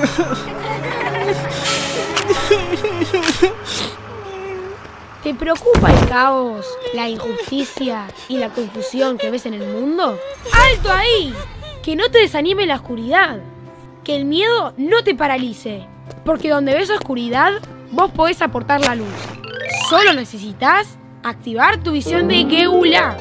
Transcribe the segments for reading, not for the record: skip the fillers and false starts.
¿Te preocupa el caos, la injusticia y la confusión que ves en el mundo? ¡Alto ahí! Que no te desanime la oscuridad. Que el miedo no te paralice. Porque donde ves oscuridad, vos podés aportar la luz. Solo necesitas activar tu visión de Geula.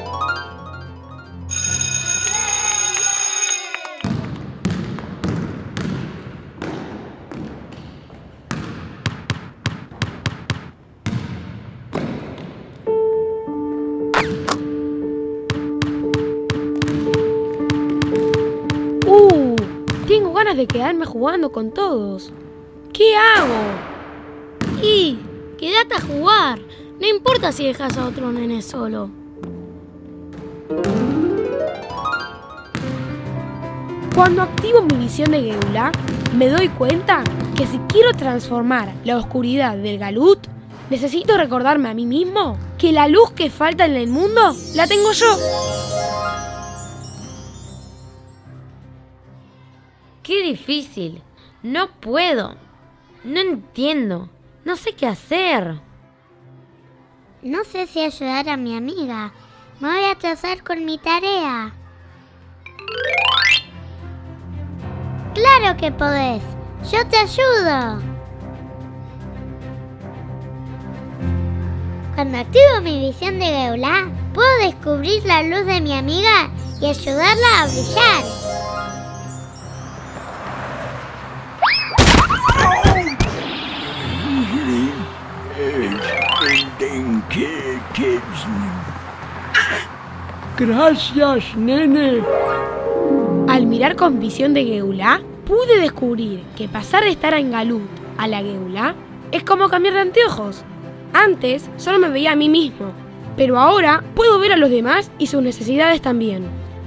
Tengo ganas de quedarme jugando con todos. ¿Qué hago? Y quédate a jugar. No importa si dejas a otro nene solo. Cuando activo mi visión de Geula, me doy cuenta que si quiero transformar la oscuridad del Galut, necesito recordarme a mí mismo que la luz que falta en el mundo la tengo yo. ¡Qué difícil! No puedo. No entiendo. No sé qué hacer. No sé si ayudar a mi amiga. Me voy a atrasar con mi tarea. ¡Claro que podés! ¡Yo te ayudo! Cuando activo mi visión de Geula, puedo descubrir la luz de mi amiga y ayudarla a brillar. Gracias, nene. Al mirar con visión de Geula, pude descubrir que pasar de estar en Galut a la Geula es como cambiar de anteojos. Antes solo me veía a mí mismo, pero ahora puedo ver a los demás y sus necesidades también.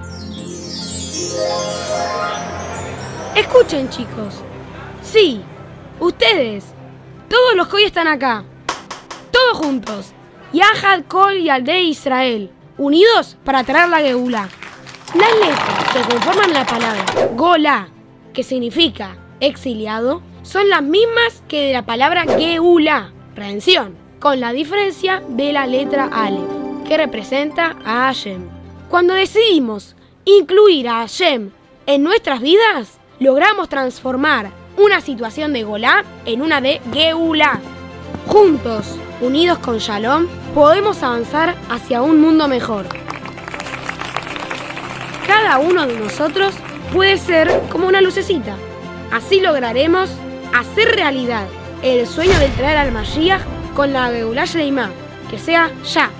Escuchen, chicos. Sí, ustedes, todos los que hoy están acá, todos juntos, Yahad, Kol y Aldei Israel, unidos para traer la Geula. Las letras que conforman la palabra Golá, que significa exiliado, son las mismas que de la palabra Geula, redención, con la diferencia de la letra Aleph, que representa a Hashem. Cuando decidimos incluir a Hashem en nuestras vidas, logramos transformar una situación de Golá en una de Geula. Juntos, unidos con Shalom, podemos avanzar hacia un mundo mejor. Cada uno de nosotros puede ser como una lucecita. Así lograremos hacer realidad el sueño de traer al Mashiach con la Geula Shleimá, que sea ya.